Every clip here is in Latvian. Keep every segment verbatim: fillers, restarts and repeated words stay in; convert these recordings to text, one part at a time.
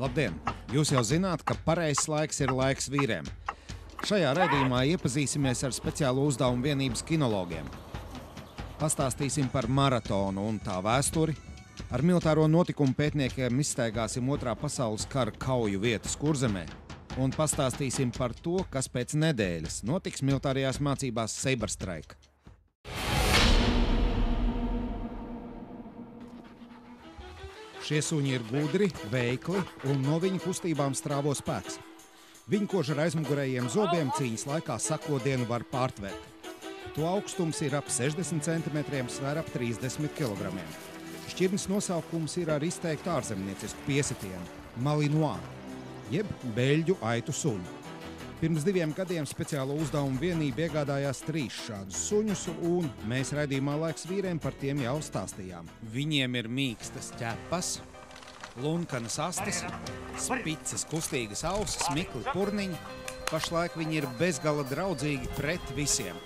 Labdien! Jūs jau zināt, ka pareizs laiks ir laiks vīriem. Šajā raidījumā iepazīsimies ar speciālo uzdevumu vienības kinologiem. Pastāstīsim par maratonu un tā vēsturi. Ar militāro notikumu pētniekiem izstaigāsim otrā pasaules kara kauju vietas Kurzemē. Un pastāstīsim par to, kas pēc nedēļas notiks militārajās mācībās Seiberstraika. Šie suņi ir gudri, veikli un no viņu kustībām strāvo spēks. Viņu koža ar aizmugurējiem zobiem cīņas laikā sakodienu var pārtvērt. To augstums ir ap sešdesmit centimetriem, svēr ap trīsdesmit kilogramiem. Šķirnes nosaukums ir ar izteiktu ārzemniecisku piesitienu – Malinois, jeb beļģu aitu suņu. Pirms diviem gadiem speciālo uzdevumu vienība iegādājās trīs šādus suņus, un mēs raidījumā Laiks vīriem par tiem jau stāstījām. Viņiem ir mīkstas ķepas, lunkanas astes, spicas kustīgas ausis, mikli purniņi. Pašlaik viņi ir bezgala draudzīgi pret visiem.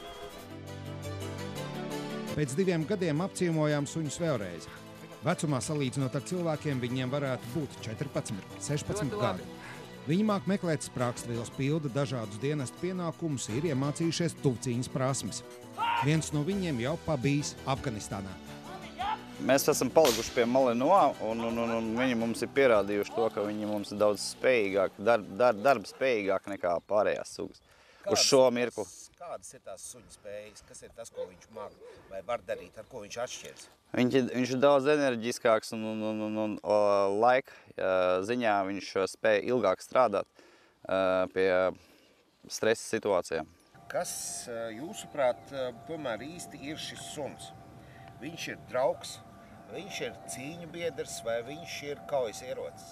Pēc diviem gadiem apciemojām suņus vēlreiz. Vecumā salīdzinot ar cilvēkiem, viņiem varētu būt četrpadsmit, sešpadsmit gadi. Viņi māk meklēt sprāgstvielas, pilda dažādus dienestu pienākumus, ir iemācījušies tuvcīņas prasmes. Viens no viņiem jau pabijis Afganistānā. Mēs esam palikuši pie Malinois, un, un, un, un viņi mums ir pierādījuši to, ka viņi mums ir daudz spējīgāk, dar, dar, darba spējīgāk nekā pārējās sugas. Uz šo mirkli. Kādas ir tās suņa spējas? Kas ir tas, ko viņš māk vai var darīt, ar ko viņš atšķiras? Viņš ir, viņš ir daudz enerģiskāks un, un, un, un, un laika ziņā viņš spēja ilgāk strādāt pie stresa situācijām. Kas, jūsuprāt, tomēr īsti ir šis suns? Viņš ir draugs, viņš ir cīņu biedrs vai viņš ir kaujas ierocis?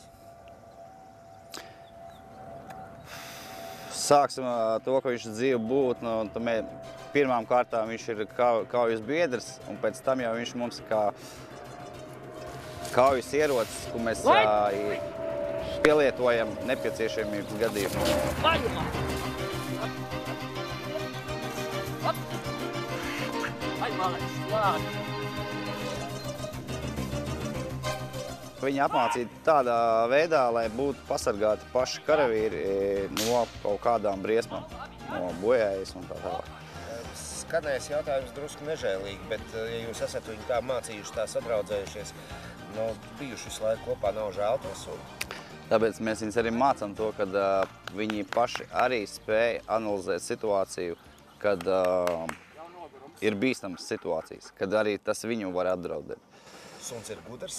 Sāksim ar to, ka viņš ir dzīva būtne, un tomēr pirmām kārtām viņš ir kaujas biedrs, un pēc tam jau viņš mums ir kā kaujas ierocis, ko mēs pielietojam nepieciešamības gadījumā. Viņi apmācīti tādā veidā, lai būtu pasargāti paši karavīri no kaut kādām briesmām, no bojājas un tā tālāk. Skanējis jautājums drusku nežēlīgi, bet ja jūs esat viņu tā mācījuši, tā sadraudzējušies, no bijuši visu laiku kopā, nav žēl to suni? Tāpēc mēs viņus arī mācām to, ka uh, viņi paši arī spēja analizēt situāciju, kad uh, ir bīstamas situācijas, kad arī tas viņu var apdraudēt. Suns ir gudrs?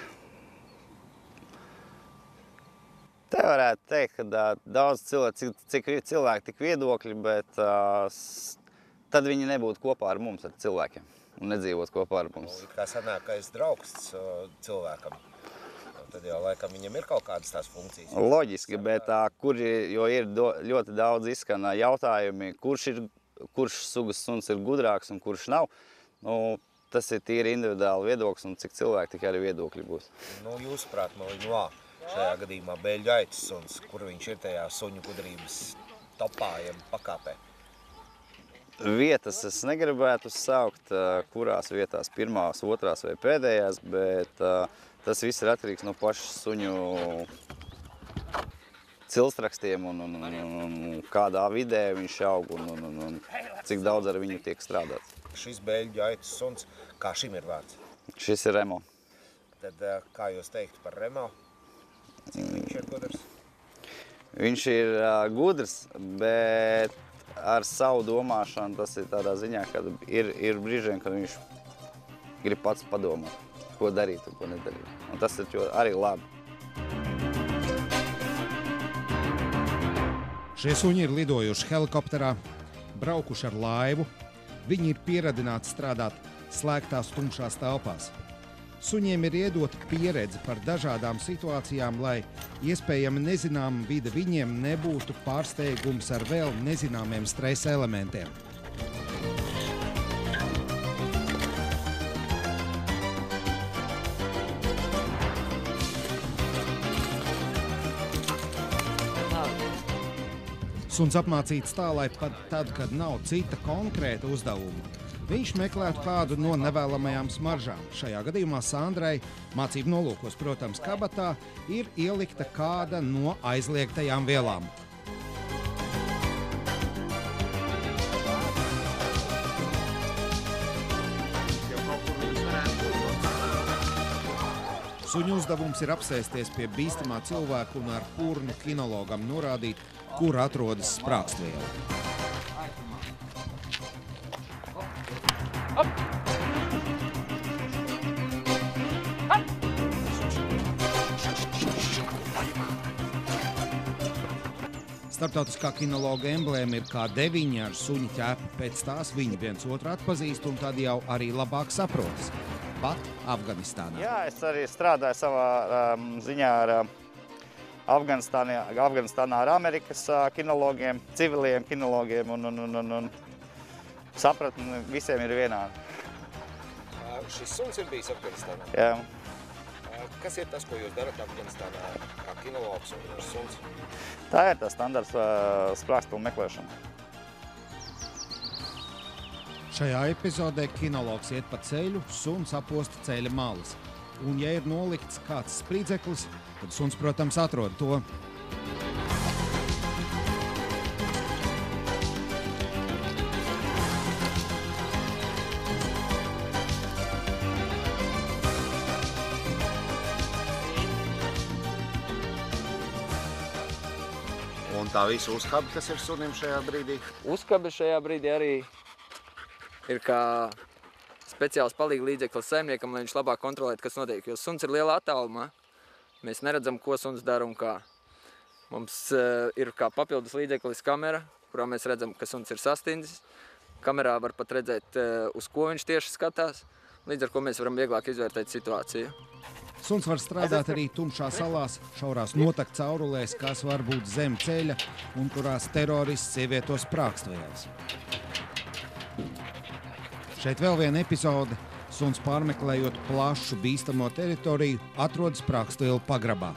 Te varētu teikt, ka uh, daudz cilvēki, cik, cik cilvēki, tik viedokļi, bet uh, tad viņi nebūtu kopā ar mums, ar cilvēkiem, un nedzīvot kopā ar mums. Nu, kā sanākais draugs uh, cilvēkam, tad jau laikam viņam ir kaut kādas tās funkcijas. Loģiski, bet uh, kur, jo ir do, ļoti daudz izskan jautājumi, kurš, ir, kurš sugas suns ir gudrāks un kurš nav. Nu, tas ir tīri individuāli viedoklis, un cik cilvēki, tik arī viedokļi būs. Nu, jūsuprāt, Malinois, šajā gadījumā beļģu aitas suns, kur viņš ir tajā suņu gudrības topā, jeb pakāpē? Vietas es negribētu saukt, kurās vietās pirmās, otrās vai pēdējās, bet tas viss ir atkarīgs no pašas suņu cilstrakstiem un, un, un, un kādā vidē viņš aug un, un, un, un cik daudz ar viņu tiek strādāts. Šis beļģu aitas suns, kā šim ir vārds? Šis ir Remo. Tad kā jūs teiktu par Remo? Cik viņš ir gudrs? Viņš ir uh, gudrs, bet ar savu domāšanu tas ir tādā ziņā, ka ir, ir brīžiem, kad viņš grib pats padomāt, ko darīt un ko nedarīt. Un tas ir arī labi. Šie suņi ir lidojuši helikopterā, braukuši ar laivu. Viņi ir pieradināti strādāt slēgtās tumšās telpās. Suņiem ir iedota pieredze par dažādām situācijām, lai iespējami nezināma vide viņiem nebūtu pārsteigums ar vēl nezināmiem stresa elementiem. Suns apmācīts tā, lai pat tad, kad nav cita konkrēta uzdevuma, Viņš meklētu kādu no nevēlamajām smaržām. Šajā gadījumā Sandrai, mācību nolūkos, protams, kabatā, ir ielikta kāda no aizliegtajām vielām. Suņu uzdevums ir apsēsties pie bīstamā cilvēka un ar purnu kinologam norādīt, kur atrodas sprākstviela. Starptautiskā kinologa emblēma ir kā deviņi ar suņu ķēpu. Pēc tās viņi viens otru atpazīst un tad jau arī labāk saprotas. Pat Afganistānā. Jā, es arī strādāju savā um, ziņā ar um, Afganistānā, Afganistānā ar Amerikas uh, kinologiem, civiliem kinologiem un, un, un, un, un sapratni visiem ir vienādi. Uh, šis suns ir bijis Afganistānā? Jā. Uh, kas ir tas, ko jūs darat Afganistānā kā kinologs un suns? Tā ir tā standarts uh, sprākstvielu meklēšana. Šajā epizodē kinologs iet pa ceļu, suns aposta ceļa malas. Un, ja ir nolikts kāds sprīdzeklis, tad suns, protams, atrod to. Un tā visa uzkabe, kas ir sunim šajā brīdī? Uzkabe šajā brīdī arī ir kā speciāls palīga līdzeklis saimniekam, lai viņš labāk kontrolētu, kas notiek. Jo suns ir lielā attālumā. Mēs neredzam, ko suns dara un kā. Mums uh, ir kā papildus līdzeklis kamera, kurā mēs redzam, ka suns ir sastindzis. Kamerā var pat redzēt, uh, uz ko viņš tieši skatās, līdz ar ko mēs varam vieglāk izvērtēt situāciju. Suns var strādāt arī tumšās salās, šaurās notakt caurulēs, kas var būt zem ceļa un kurās terorists ievieto sprākstvielas. Šeit vēl viena epizode. Suns pārmeklējot plašu bīstamo teritoriju, atrodas sprākstvielu pagrabā.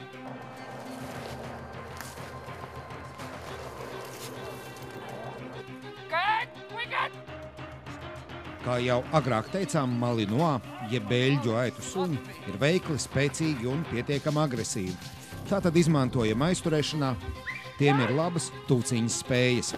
Kā jau agrāk teicām, Malinois, jeb beļģu aitu suņi, ir veikli, spēcīgi un pietiekami agresīvi. Tātad izmantojam aizturēšanā, tiem ir labas tūciņas spējas.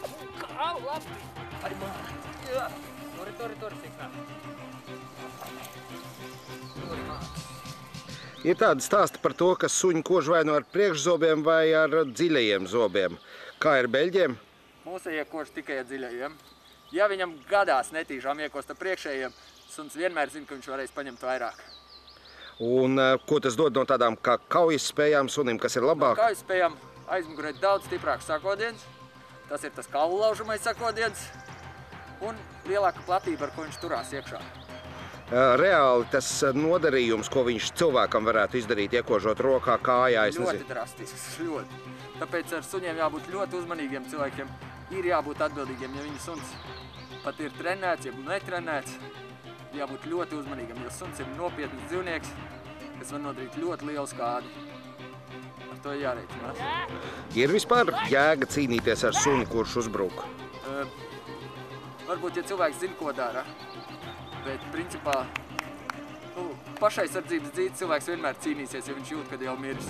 Ir tādi stāsti par to, ka suņi kož vai no ar priekšzobiem vai ar dziļajiem zobiem. Kā ir beļģiem? Mūsējie kož tikai ar dziļajiem. Ja viņam gadās netīšām iekost ar priekšējiem, suns vienmēr zina, ka viņš varēs paņemt vairāk. Un ko tas dod no tādām kā kaujas spējām sunim, kas ir labāk? No kaujas spējām aizmugurē daudz stiprāks sakodiens. Tas ir tas kaulu laužamais sakodiens. Un lielāka platība, ar ko viņš turās iekšā. Reāli tas nodarījums, ko viņš cilvēkam varētu izdarīt, iekožot rokā, kājā, es nezinu. Ļoti drastisks, ļoti. Tāpēc ar suņiem jābūt ļoti uzmanīgiem cilvēkiem. Ir jābūt atbildīgiem, ja viņa suns pat ir trenēts, ja netrenēts. Jābūt ļoti uzmanīgiem, jo suns ir nopietns dzīvnieks, kas var nodarīt ļoti lielu skādi. Ar to jārēķinās. Ir vispār jēga cīnīties ar suni, kurš uzbruk? Uh, varbūt, ja cilvēks zina, ko dara. Bet, principā, nu, pašaizsardzības dzīvi cilvēks vienmēr cīnīsies, ja viņš jūt, kad jau miris.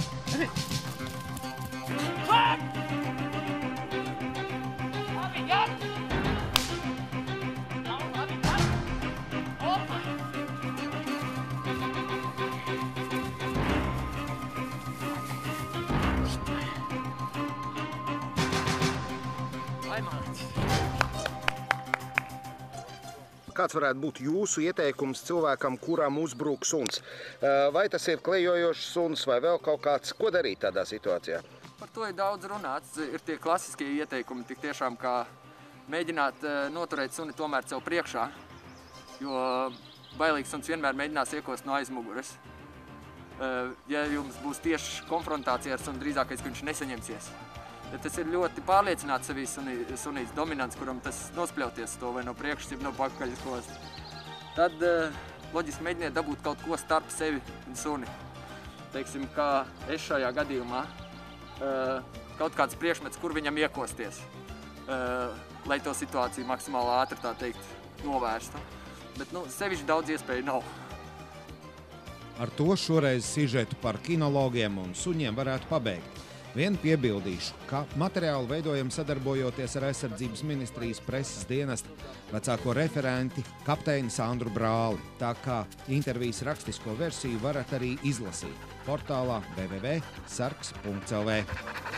Kāds varētu būt jūsu ieteikums cilvēkam, kuram uzbruk suns? Vai tas ir klejojošs suns vai vēl kaut kāds? Ko darīt tādā situācijā? Par to ir daudz runāts. Ir tie klasiskie ieteikumi, tik tiešām kā mēģināt noturēt suni tomēr sev priekšā, jo bailīgs suns vienmēr mēģinās iekost no aizmugures. Ja jums būs tieši konfrontācija ar suni, drīzākais, ka viņš nesaņemsies. Ja tas ir ļoti pārliecināts sevī sunīts dominants, kuram tas nospļauties to vai no priekšas, jeb no pakaļas kost. Tad loģiski mēģiniet dabūt kaut ko starp sevi un suni. Teiksim, kā es šajā gadījumā, kaut kāds priekšmets, kur viņam iekosties, lai to situāciju maksimāli ātri, tā teikt, novērsta. Bet, nu, sevišķi daudz iespēju nav. Ar to šoreiz sižetu par kinologiem un suņiem varētu pabeigt. Vien piebildīšu, ka materiālu veidojam sadarbojoties ar Aizsardzības ministrijas preses dienesta vecāko referenti kapteini Sandru Brāli. Tā kā intervijas rakstisko versiju varat arī izlasīt portālā w w w punkts sargs punkts l v.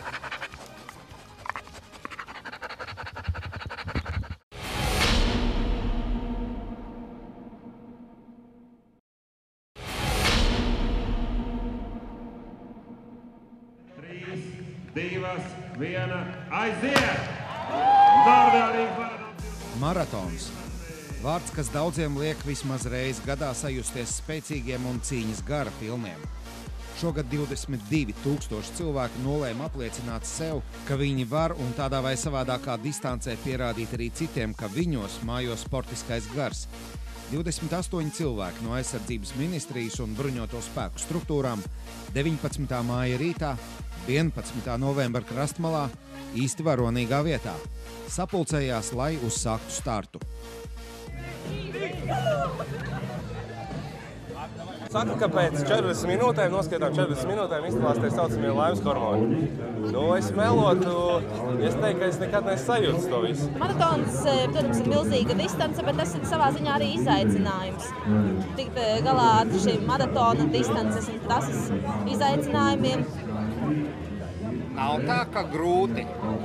Divas, viena, aiziet! Maratons. Vārds, kas daudziem liek vismaz reizi gadā sajusties spēcīgiem un cīņas gara pilniem. Šogad divdesmit divi tūkstoši cilvēku nolēma apliecināt sev, ka viņi var un tādā vai savādākā distancē pierādīt arī citiem, ka viņos mājo sportiskais gars. divdesmit astoņi cilvēki no Aizsardzības ministrijas un bruņoto spēku struktūrām deviņpadsmitā māja rītā, vienpadsmitā novembra krastmalā, īsti varonīgā vietā. Sapulcējās, lai uzsāktu startu. Saka, ka pēc četrdesmit minūtēm, noskaitām četrdesmit minūtēm, izstāstās tie saucamie laimes hormoni. Nu, es melotu, es teiktu, ka es nekad nesajūtu to visu. Maratons, protams, ir milzīga distance, bet tas ir savā ziņā arī izaicinājums. Tikt galā ar šīm maratona distances un trases izaicinājumiem. Nav tā, ka grūti.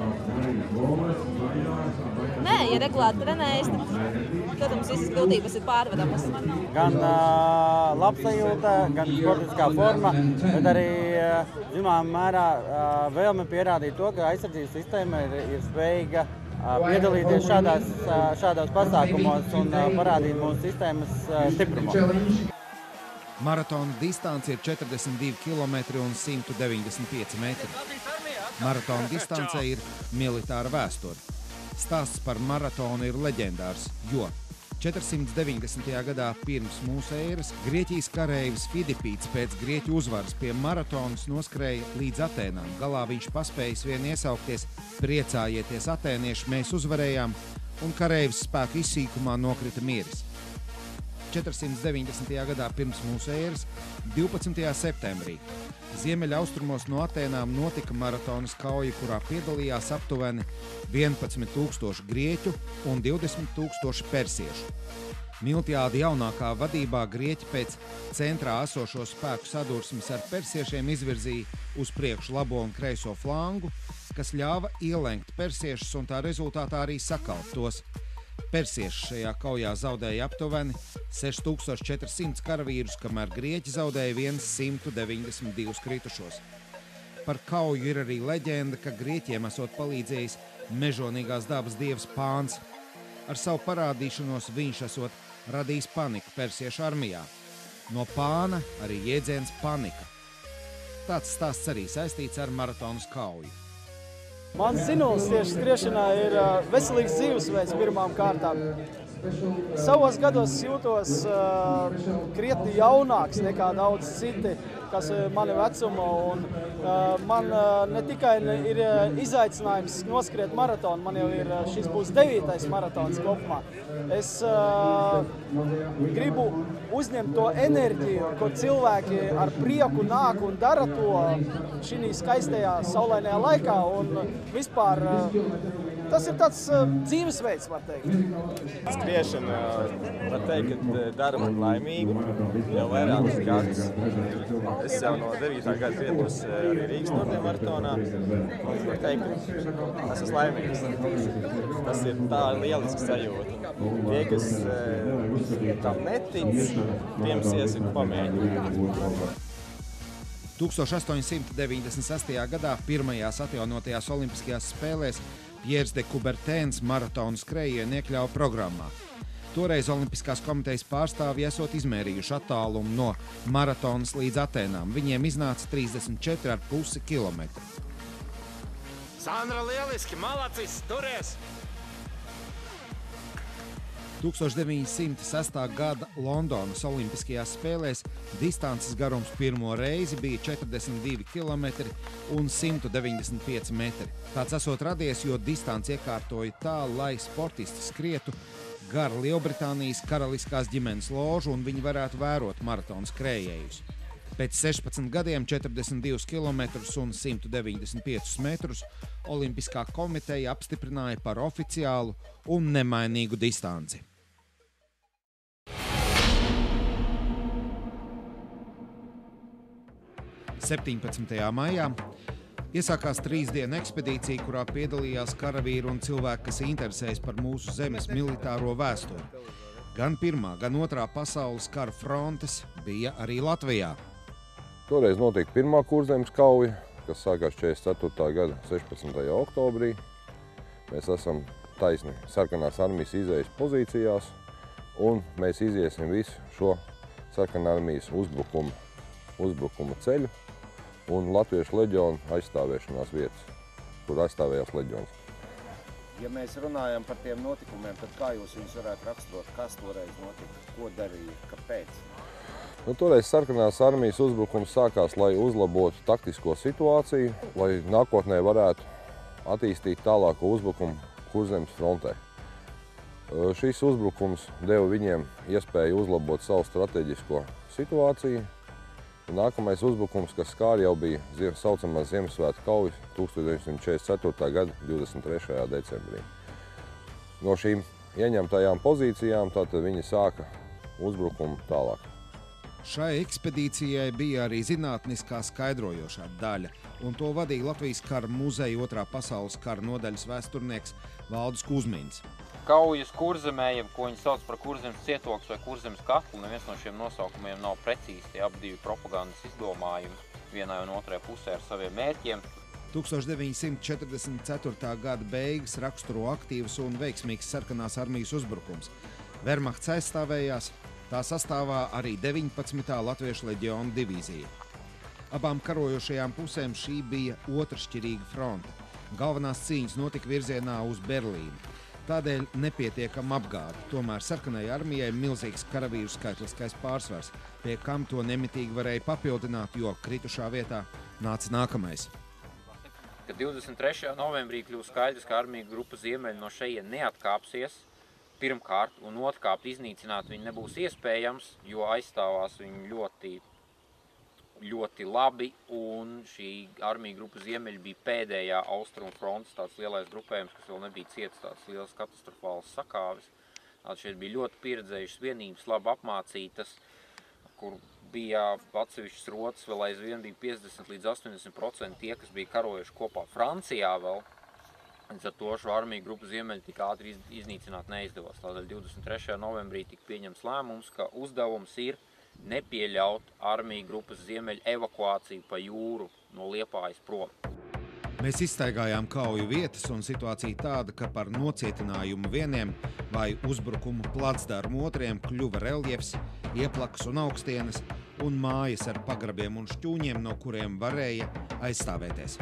Nē, ja regulāri trenējas, tad, protams, visas grūtības ir pārvaramas. Gan uh, labsajūta, gan sportiskā forma, bet arī, uh, zinām, mērā uh, vēlme pierādīt to, ka aizsardzības sistēma ir, ir spējīga uh, piedalīties šādās, uh, šādos pasākumos un uh, parādīt mūsu sistēmas uh, stiprumu. Maratona distance ir četrdesmit divi kilometri un simt deviņdesmit pieci metri. Maratona distance ir militāra vēsture. Stāsts par maratonu ir leģendārs, jo četrsimt deviņdesmitajā gadā pirms mūsu ēras Grieķijas kareivis Fidipīts pēc grieķu uzvaras pie maratonas noskrēja līdz Atēnām. Galā viņš paspējis vien iesaukties: priecājieties, atēnieši, mēs uzvarējām, un kareivis spēku izsīkumā nokrita miris. četrsimt deviņdesmitajā gadā pirms mūsu ēras divpadsmitajā septembrī ziemeļaustrumos no Atēnām notika maratonas kauja, kurā piedalījās aptuveni vienpadsmit tūkstoši grieķu un divdesmit tūkstoši persiešu. Miltiāda jaunākā vadībā grieķi pēc centrā esošo spēku sadursmes ar persiešiem izvirzīja uz priekšu labo un kreiso flangu, kas ļāva ielenkt persiešus un tā rezultātā arī sakalt tos. Persieši šajā kaujā zaudēja aptuveni seši tūkstoši četri simti karavīrus, kamēr grieķi zaudēja simt deviņdesmit divus kritušos. Par kauju ir arī leģenda, ka grieķiem esot palīdzējis mežonīgās dabas dievs Pāns. Ar savu parādīšanos viņš esot radījis paniku persiešu armijā. No Pāna arī jēdziens panika. Tāds stāsts arī saistīts ar maratonas kauju. Mans zinums tieši skriešanā ir veselīgs dzīvesveids pirmām kārtām. Savos gados jūtos uh, krietni jaunāks nekā daudz citi, kas ir mani vecuma. Un, uh, man uh, ne tikai ir izaicinājums noskriet maratonu, man jau ir šis būs devītais maratons kopumā. Es uh, gribu uzņemt to enerģiju, ko cilvēki ar prieku nāk un dara to šī skaistajā saulainajā laikā. Un vispār uh, tas ir tāds uh, dzīvesveids, var teikt. Skriešana, var teikt, ka dara man laimīgu jau vairākus gadus. Es jau no devītā gada pieturos arī Rīgas Nordē maratonā. Var teikt, ka es esmu laimīgs. Tas ir tā lieliski sajūta. Tie, kas tam netic, tiem iesaku pamēģināt. tūkstoš astoņsimt deviņdesmit sestajā gadā pirmajās atjaunotajās olimpiskajās spēlēs Piers de Coubertins maratonu skrējienu iekļāva programmā. Toreiz Olimpiskās komitejas pārstāvji esot izmērījuši attālumu no maratonas līdz Atēnām. Viņiem iznāca trīsdesmit četri ar pusi kilometri. Sandra, lieliski, malacis, turies! tūkstoš deviņsimt sestā gada Londonas Olimpiskajās spēlēs distances garums pirmo reizi bija četrdesmit divi kilometri un simt deviņdesmit pieci metri. Tāds esot radies, jo distanci iekārtoja tā, lai sportisti skrietu gar Lielbritānijas karaliskās ģimenes ložu, un viņi varētu vērot maratonu skrējējus. Pēc sešpadsmit gadiem, četrdesmit divus kilometrus un simt deviņdesmit piecus metrus Olimpiskā komiteja apstiprināja par oficiālu un nemainīgu distanci. septiņpadsmitajā maijā iesākās trīs dienu ekspedīcija, kurā piedalījās karavīri un cilvēki, kas interesējas par mūsu zemes militāro vēsturi. Gan pirmā, gan otrā pasaules kara frontes bija arī Latvijā. Toreiz notika pirmā Kurzemes kauja, kas sākās četrdesmit ceturtā gada sešpadsmitajā oktobrī. Mēs esam taisni sarkanās armijas izējas pozīcijās, un mēs iziesim visu šo sarkanā armijas uzbrukuma, uzbrukuma ceļu un Latviešu leģionu aizstāvēšanās vietas, kur aizstāvējās leģions. Ja mēs runājam par tiem notikumiem, tad kā jūs viņus varētu raksturot, kas toreiz notika, ko darīja, kāpēc? Nu, toreiz sarkanās armijas uzbrukums sākās, lai uzlabotu taktisko situāciju, lai nākotnē varētu attīstīt tālāko uzbrukumu Kurzemes frontē. Šis uzbrukums deva viņiem iespēju uzlabot savu strateģisko situāciju. Nākamais uzbrukums, kas skāra, jau bija saucamās Ziemassvētku kaujas tūkstoš deviņsimt četrdesmit ceturtā gada divdesmit trešajā decembrī. No šīm ieņemtajām pozīcijām tātad viņi sāka uzbrukumu tālāk. Šai ekspedīcijai bija arī zinātniskā skaidrojošā daļa, un to vadīja Latvijas kara muzeja otrā pasaules kara nodaļas vēsturnieks Valdis Kuzmins. Kaujas Kurzemē, jeb ko viņi sauc par Kurzemes cietoksni vai Kurzemes katlu, neviens no šiem nosaukumiem nav precīzi, tie ap divi propagandas izdomājumi vienai un otrai pusē ar saviem mērķiem. tūkstoš deviņsimt četrdesmit ceturtā gada beigas raksturo aktīvs un veiksmīgs sarkanās armijas uzbrukums. Vermahts aizstāvējās, tā sastāvā arī deviņpadsmitā Latviešu leģiona divīzija. Abām karojošajām pusēm šī bija otršķirīga fronte. Galvenās cīņas notika virzienā uz Berlīnu. Tādēļ nepietiekama apgāde. Tomēr sarkanajai armijai milzīgs karavīru skaitliskais pārsvars, pie kam to nemitīgi varēja papildināt, jo kritušā vietā nāca nākamais. Kad divdesmit trešajā novembrī kļūst skaidrs, ka armija grupa Ziemeļi no šejienes neatkāpsies, pirmkārt, un otrkārt iznīcināt viņu nebūs iespējams, jo aizstāvās viņu ļoti, ļoti labi, un šī armija grupa Ziemeļi bija pēdējā austrumu frontes, tāds lielais grupējums, kas vēl nebija cietis tāds liels katastrofāls sakāvis. Tātad šeit bija ļoti pieredzējušas vienības, labi apmācītas, kur bija atsevišķas rotas, vēl aizvien bija piecdesmit līdz astoņdesmit procenti tie, kas bija karojuši kopā Francijā vēl. Līdz ar to šo armiju grupu Ziemeļi tik ātri iznīcināt neizdevās. Tādēļ divdesmit trešajā novembrī tika pieņemts lēmums, ka uzdevums ir nepieļaut armiju grupas Ziemeļu evakuāciju pa jūru no Liepājas prom. Mēs izstaigājām kauju vietas, un situācija tāda, ka par nocietinājumu vieniem vai uzbrukumu placdarmu otriem kļuva reljefs, ieplakas un augstienes, un mājas ar pagrabiem un šķūņiem, no kuriem varēja aizstāvēties.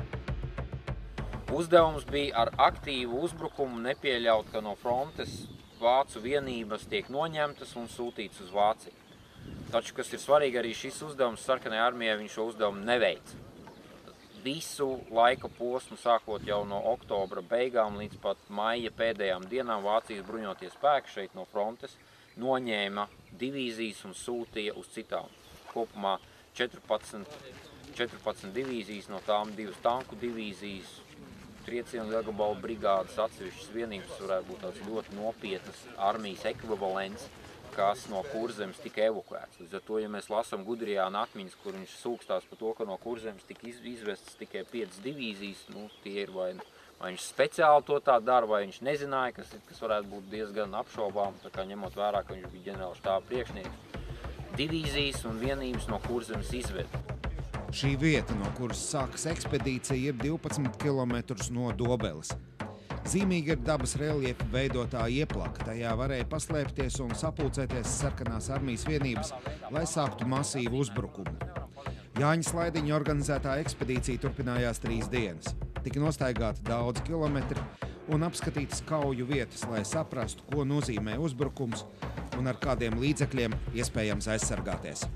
Uzdevums bija ar aktīvu uzbrukumu nepieļaut, ka no frontes vācu vienības tiek noņemtas un sūtīts uz Vāciju. Taču, kas ir svarīgi, arī šis uzdevums sarkanajai armijai, viņš šo uzdevumu neveic. Visu laika posmu, sākot jau no oktobra beigām līdz pat maija pēdējām dienām, Vācijas bruņotie spēki šeit no frontes noņēma divīzijas un sūtīja uz citām. Kopumā četrpadsmit, četrpadsmit divīzijas, no tām divas tanku divīzijas, triecienu lielgabalu brigādes, atsevišķas vienības, varētu būt tāds ļoti nopietnas armijas ekvivalents, kas no Kurzemes tika evakuēts. Līdz ar to, ja mēs lasām Gudrijāna atmiņas, kur viņš sūkstās par to, ka no Kurzemes tika izvestas tikai piecas divīzijas, nu, tie ir vai, vai viņš speciāli to tā dara, vai viņš nezināja, kas, kas varētu būt diezgan apšaubām, tā kā ņemot vērā, ka viņš bija ģenerāla štāba priekšnieks. Divīzijas un vienības no Kurzemes izveda. Šī vieta, no kuras sākas ekspedīcija, ir divpadsmit kilometrus no Dobeles. Zīmīgi ir dabas reljefa veidotā ieplaka. Tajā varēja paslēpties un sapulcēties sarkanās armijas vienības, lai sāktu masīvu uzbrukumu. Jāņa Slaidiņa organizētā ekspedīcija turpinājās trīs dienas. Tika nostaigāti daudz kilometri un apskatītas kauju vietas, lai saprastu, ko nozīmē uzbrukums un ar kādiem līdzekļiem iespējams aizsargāties.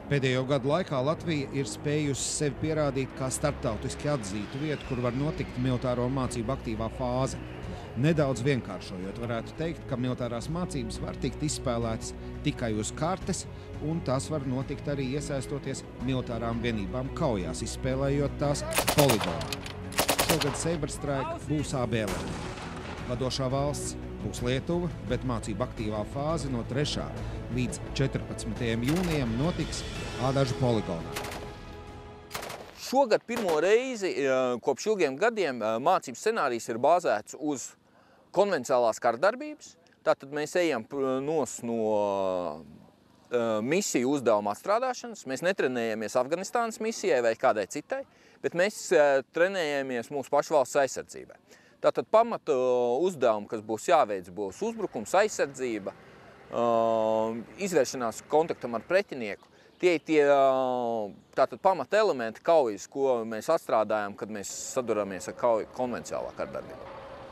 Pēdējo gadu laikā Latvija ir spējusi sevi pierādīt kā starptautiski atzītu vietu, kur var notikt militāro mācību aktīvā fāze. Nedaudz vienkāršojot, varētu teikt, ka militārās mācības var tikt izspēlētas tikai uz kartes, un tās var notikt arī iesaistoties militārām vienībām kaujās, izspēlējot tās poligonā. Šogad Saberstrike būs A B L. Vadošā valsts būs Lietuva, bet mācību aktīvā fāze no trešā līdz četrpadsmitajam jūnijam notiks Ādažu poligonā. Šogad pirmo reizi kopš ilgiem gadiem mācības scenārijs ir bāzēts uz konvenciālās kardarbības. Tātad mēs ejam nos no misiju uzdevuma atstrādāšanas. Mēs netrenējamies Afganistānas misijai vai kādai citai, bet mēs trenējamies mūsu pašu valsts aizsardzībai. Tātad pamata uzdevumi, kas būs jāveic, būs uzbrukums, aizsardzība, izvēršanās kontaktam ar pretinieku. Tie ir tie tātad pamata elementi kaujas, ko mēs atstrādājam, kad mēs saduramies ar kauju konvenciālā kardarbībā.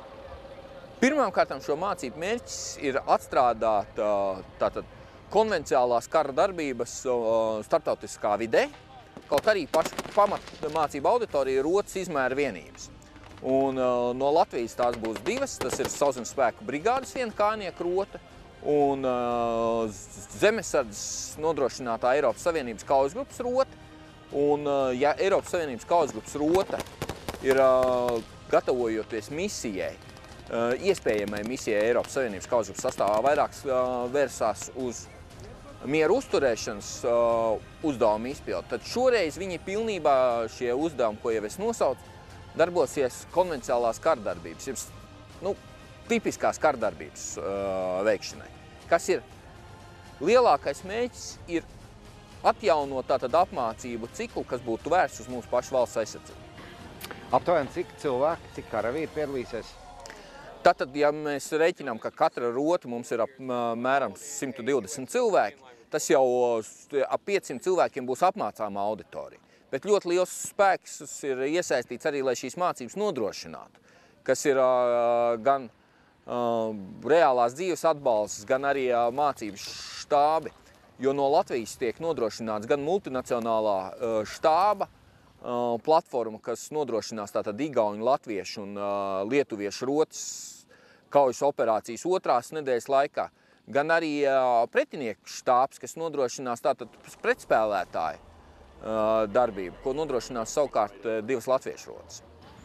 Pirmām kārtām šo mācību mērķis ir atstrādāt tātad konvenciālās kara darbības starptautiskā vidē, kaut arī paša pamata mācību auditorija ir otras izmēra vienības. Un uh, no Latvijas tās būs divas, tas ir Sauszemes spēku brigādes viena kājnieku rota un uh, zemesardzes nodrošinātā Eiropas Savienības kaujas grupas rota. Un, uh, ja Eiropas Savienības kaujas grupas rota ir uh, gatavojoties misijai, uh, iespējamai misijai Eiropas Savienības kaujas grupas sastāvā vairāks uh, vērsās uz mieru uzturēšanas uh, uzdevumu izpildu, tad šoreiz viņi pilnībā šie uzdevumi, ko jau es nosaucu, darbosies konvenciālās kardarbības, jeb, nu, tipiskās kardarbības uh, veikšanai. Kas ir lielākais mērķis ir atjaunot tātad apmācību ciklu, kas būtu vērsts uz mūsu pašu valsts aizsardzību. Aptuveni cik cilvēki, cik karavīri piedalīsies? Tātad, ja mēs reiķinām, ka katra rota mums ir apmēram simt divdesmit cilvēki, tas jau ap pieciem cilvēkiem būs apmācāmā auditorija. Bet ļoti liels spēks ir iesaistīts arī, lai šīs mācības nodrošinātu, kas ir uh, gan uh, reālās dzīves atbalsts, gan arī uh, mācības štābi. Jo no Latvijas tiek nodrošināts gan multinacionālā uh, štāba uh, platforma, kas nodrošinās tātad igauņu, latviešu un uh, lietuviešu rotas kaujas operācijas otrās nedēļas laikā, gan arī uh, pretinieku štābs, kas nodrošinās tātad pretspēlētāju darbību, ko nodrošinās savukārt divas latviešu rotas.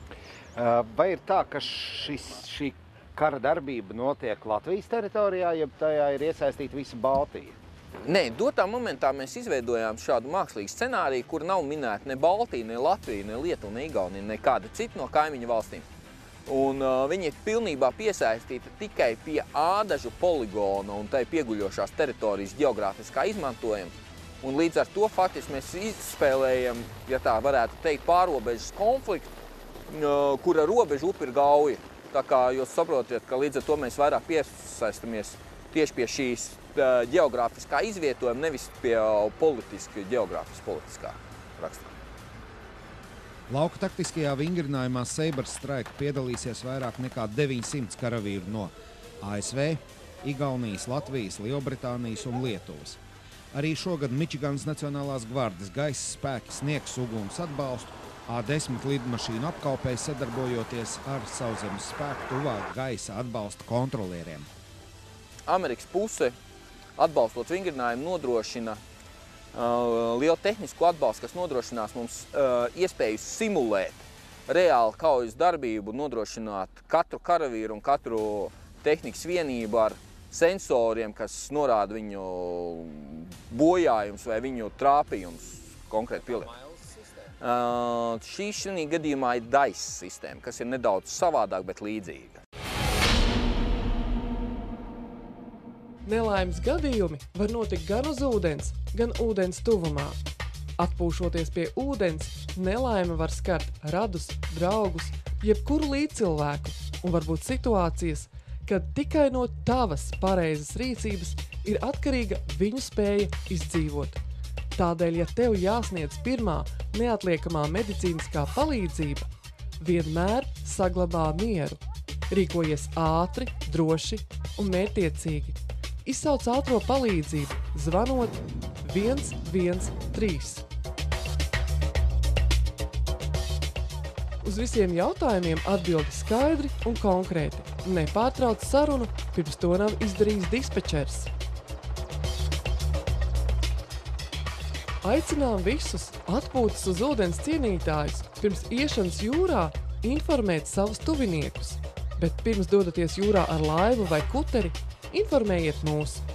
Vai ir tā, ka šis, šī kara darbība notiek Latvijas teritorijā, ja tajā ir iesaistīta visa Baltija? Nē, dotā momentā mēs izveidojām šādu mākslīgu scenāriju, kur nav minēta ne Baltija, ne Latvija, ne Lietuva, ne Igaunija, ne kāda cita no kaimiņu valstīm. Un uh, viņi ir pilnībā piesaistīti tikai pie Ādažu poligona un tai pieguļošās teritorijas geogrāfiskā izmantojuma. Un līdz ar to faktiski mēs izspēlējam, ja tā varētu teikt, pārobežas konfliktu, kura robeža upe ir Gauja. Tā kā jūs saprotiet, ka līdz ar to mēs vairāk piesaistamies tieši pie šīs geogrāfiskā izvietojuma, nevis pie politiski, geogrāfiski politiskā raksturā. Lauka taktiskajā vingrinājumā Saberstrike piedalīsies vairāk nekā deviņsimt karavīru no A S V, Igaunijas, Latvijas, Lielbritānijas un Lietuvas. Arī šogad Mičiganas Nacionālās gvardes gaisa spēki sniegs uguns atbalstu A desmit lidmašīnu apkalpei sadarbojoties ar Sauszemes spēku tuvāk gaisa atbalsta kontrolieriem. Amerikas puse, atbalstot vingrinājumu, nodrošina uh, lielu tehnisku atbalstu, kas nodrošinās mums uh, iespēju simulēt reāli kaujas darbību, nodrošināt katru karavīru un katru tehnikas vienību ar sensoriem, kas norāda viņu bojājums vai viņu trāpījums konkrēti pielietot. Uh, šī šī gadījumā ir D A I S sistēma, kas ir nedaudz savādāk, bet līdzīga. Nelaimes gadījumi var notikt gan uz ūdens, gan ūdens tuvumā. Atpūšoties pie ūdens, nelaime var skart radus, draugus, jebkuru līdzcilvēku, un varbūt situācijas, kad tikai no tavas pareizas rīcības ir atkarīga viņu spēja izdzīvot. Tādēļ, ja tev jāsniedz pirmā neatliekamā medicīniskā palīdzība, vienmēr saglabā mieru. Rīkojies ātri, droši un mērķtiecīgi. Izsauc ātro palīdzību, zvanot viens viens trīs. Uz visiem jautājumiem atbildi skaidri un konkrēti. Nepārtrauc sarunu, pirms to nav izdarījis dispečers. Aicinām visus atpūtas uz ūdens cienītājus pirms iešanas jūrā informēt savus tuviniekus, bet pirms dodaties jūrā ar laivu vai kuteri, informējiet mūs.